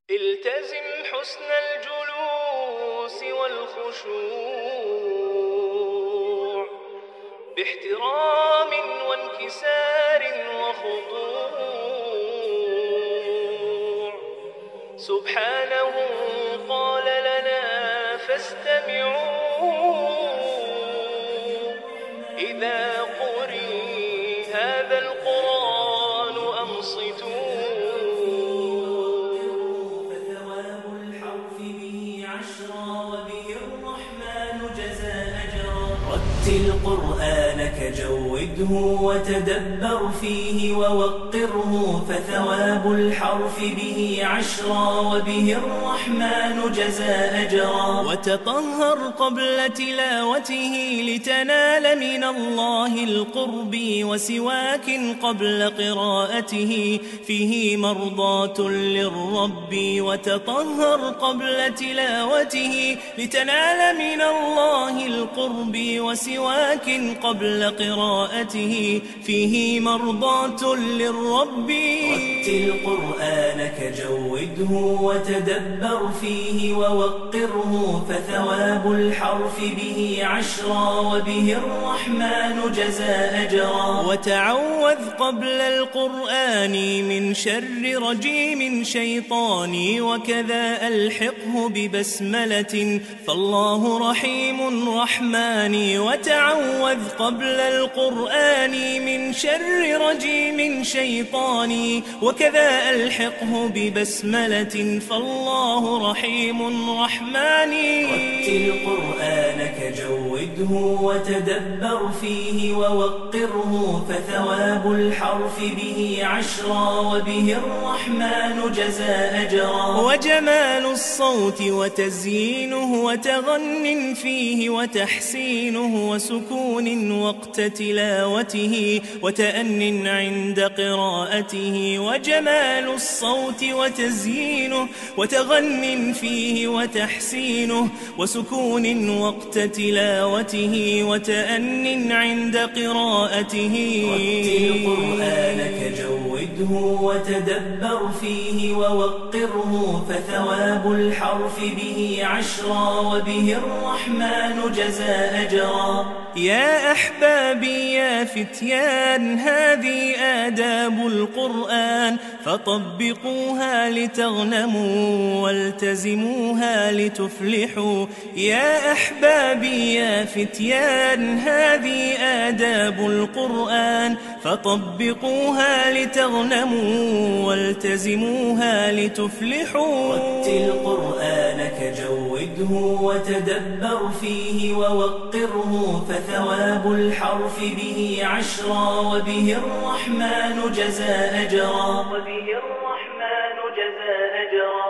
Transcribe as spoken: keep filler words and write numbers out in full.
التزم حسن الجلوس والخشوع باحترام وانكسار وخضوع. سبحانه قال لنا فاستمعوا إذا قرئ هذا القرآن أنصتوا. فثواب الحرف به عشرا وبه الرحمن جزى أجرا. رتل قرآنك جوده وتدبر فيه ووقره، فثواب الحرف به عشرا وبه الرحمن جزى أجرا. وتطهر قبل تلاوته لتنال من الله القرب، وسواك قبل قراءته فيه مرضاة للرب. وتطهر قبل تلاوته لتنال من الله القرب، وسواك قبل قراءته فيه مرضاة للرب. رتل قرآنك جوده وتدبر فيه ووقره، فثواب الحرف به عشرا وبه الرحمن جزى أجرا. وتعوذ قبل القرآن من شر رجيم شيطاني، وكذا ألحقه ببسملة فالله رحيم رحمن. وتعوذ قبل القرآن من شر رجيم شيطاني، وكذا ألحقه ببسملة فالله رحيم رحمن. رتل قرآنك جوده وتدبر فيه ووقره، فثواب الحرف به عشرا وبه الرحمن جزى أجرا. وجمال الصوت وتزيينه وتغن فيه وتحسينه، وسكون وقت تلاوته وتأن عند قراءته. وجمال الصوت وتزيينه وتغن فيه وتحسينه، وسكون وقت تلاوته وتأن عند قراءته. رتل قرآنك جوده وتدبر فيه ووقره، فثواب الحرف به عشرا وبه الرحمن جزى أجرا. يا أحبابي يا فتيان، هذه آداب القرآن فطبقوها لتغنموا والتزموها لتفلحوا. يا أحبابي يا فتيان، هذه آداب القرآن فطبقوها لتغنموا والتزموها لتفلحوا. رتل قرآنك جوده وتدبر فيه ووقره، فثواب الحرف به عشرا وبه الرحمن جزى أجرا. وبه الرحمن جزى أجرا.